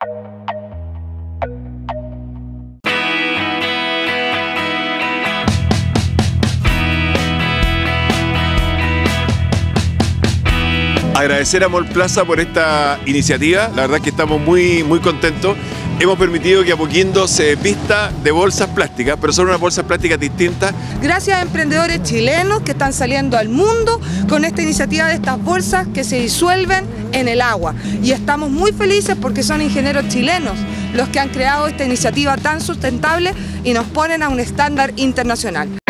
Agradecer a Mallplaza por esta iniciativa, la verdad es que estamos muy contentos. Hemos permitido que Apoquindo se vista de bolsas plásticas, pero son unas bolsas plásticas distintas. Gracias a emprendedores chilenos que están saliendo al mundo con esta iniciativa de estas bolsas que se disuelven en el agua. Y estamos muy felices porque son ingenieros chilenos los que han creado esta iniciativa tan sustentable y nos ponen a un estándar internacional.